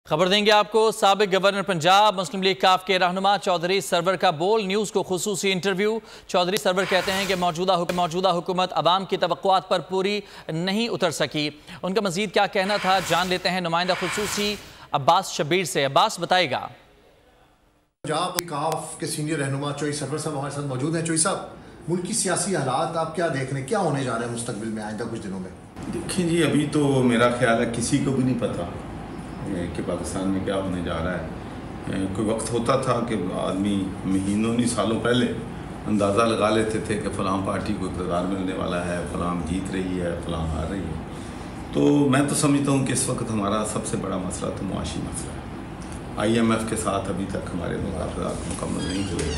خبر دیں گے آپ کو سابق گورنر پنجاب مسلم لیگ کاف کے رہنما چودھری سرور کا بول نیوز کو خصوصی انٹرویو۔ چودھری سرور کہتے ہیں کہ موجودہ حکومت عوام کی توقعات پر پوری نہیں اتر سکی۔ ان کا مزید کیا کہنا تھا جان لیتے ہیں نمائندہ خصوصی عباس شبیر سے۔ عباس بتائے گا۔ پنجاب کاف کے سینئر رہنما چودھری سرور صاحب ہمارے ساتھ موجود ہیں۔ چودھری صاحب، ملکی سیاسی حالات آپ کیا دیکھ رہے ہیں، کیا ہونے جا رہا ہے مستقبل میں آئندہ کچھ دنوں میں؟ دیکھیں جی، ابھی تو میرا خیال ہے کسی کو بھی نہیں پتا کہ پاکستان میں کیا ہونے جا رہا ہے۔ کوئی وقت ہوتا تھا کہ آدمی مہینوں نہیں سالوں پہلے اندازہ لگا لیتے تھے کہ فلاں پارٹی کو اقتدار ملنے والا ہے، فلاں جیت رہی ہے، فلاں ہار رہی ہے۔ تو میں تو سمجھتا ہوں کہ اس وقت ہمارا سب سے بڑا مسئلہ تو معاشی مسئلہ ہے۔ IMF کے ساتھ ابھی تک ہمارے مذاکرات مکمل نہیں ہوئے۔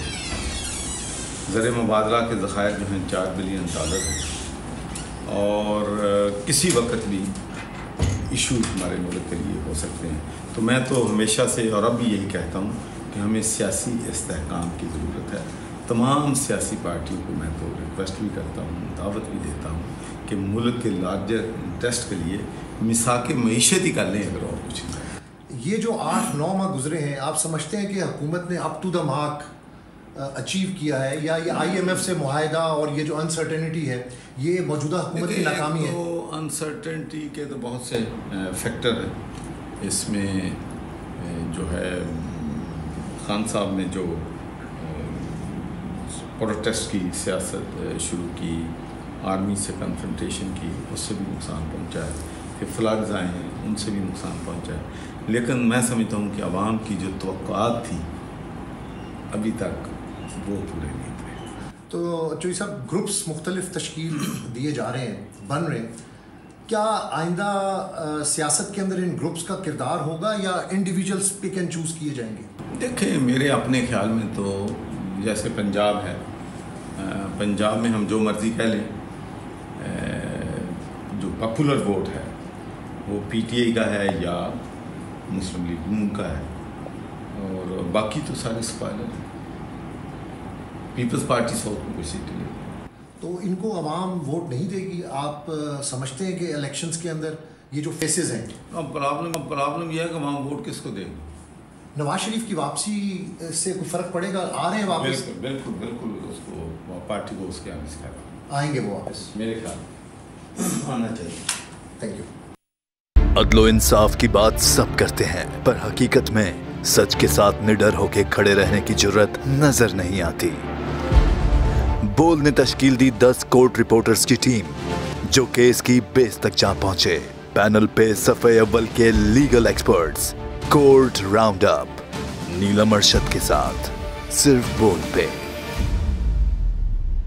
زر مبادلہ کے ذخائر جو ہیں $4 بلین ہیں، اور کسی وقت بھی ایشوز ہمارے ملک کے لیے ہو سکتے ہیں۔ تو میں تو ہمیشہ سے اور اب بھی یہی کہتا ہوں کہ ہمیں سیاسی استحکام کی ضرورت ہے۔ تمام سیاسی پارٹیوں کو میں تو ریکویسٹ بھی کرتا ہوں، دعوت بھی دیتا ہوں کہ ملک کے لارجر انٹرسٹ کے لیے مساق معیشت ہی کر لیں اگر اور کچھ نہیں۔ یہ جو 8-9 ماہ گزرے ہیں، آپ سمجھتے ہیں کہ حکومت نے up to the mark achieve کیا ہے، یا یہ IMF سے معاہدہ اور یہ جو انسرٹنٹی ہے یہ موجودہ حکومت کی ناکامی ہے؟ تو انسرٹنٹی کے تو بہت سے فیکٹر ہیں اس میں۔ جو ہے خان صاحب نے جو پروٹیسٹ کی سیاست شروع کی، آرمی سے کنفرنٹیشن کی، اس سے بھی نقصان پہنچا ہے۔ کہ فلڈز آئے ہیں، ان سے بھی نقصان پہنچا ہے۔ لیکن میں سمجھتا ہوں کہ عوام کی جو توقعات تھی ابھی تک وہ پورے نہیں ہوئے۔ تو چودھری صاحب، گروپس مختلف تشکیل دیے جا رہے ہیں، بن رہے ہیں، کیا آئندہ سیاست کے اندر ان گروپس کا کردار ہوگا یا انڈیویجولس پک اینڈ چوز کیے جائیں گے؟ دیکھیں، میرے اپنے خیال میں تو جیسے پنجاب ہے، پنجاب میں ہم جو مرضی کہہ لیں، جو پاپولر ووٹ ہے وہ PTI کا ہے یا مسلم لیگ نون کا ہے، اور باقی تو سارے سپائلر ہیں۔ پیپلز پارٹی ساؤتھ میں کوئی سیٹ نہیں۔ تو ان کو عوام ووٹ نہیں دے گی؟ آپ سمجھتے ہیں کہ الیکشنز کے اندر یہ جو فیسز ہیں، اب پرابلم یہ ہے کہ عوام ووٹ کس کو دے گی؟ نواز شریف کی واپسی سے کوئی فرق پڑے گا؟ آ رہے ہیں واپس؟ بالکل اس کو پارٹی کو اس کے آنے سے آئیں گے وہ واپس؟ میرے خیال آنا چاہیے۔ Thank you. عدل و انصاف کی بات سب کرتے ہیں، پر حقیقت میں سچ کے ساتھ نڈر ہو کے کھڑے رہنے کی جرت نظر نہیں آتی۔ بول نے تشکیل دی 10 کورٹ رپورٹرز کی ٹیم جو کیس کی بیس تک جا پہنچے۔ پینل پہ صفحے اول کے legal experts. Court round up Neelam Arshad کے ساتھ، صرف بول پہ۔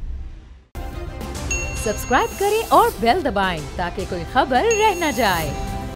سبسکرائب کریں اور بیل دبائیں تاکہ کوئی خبر رہ نہ جائے۔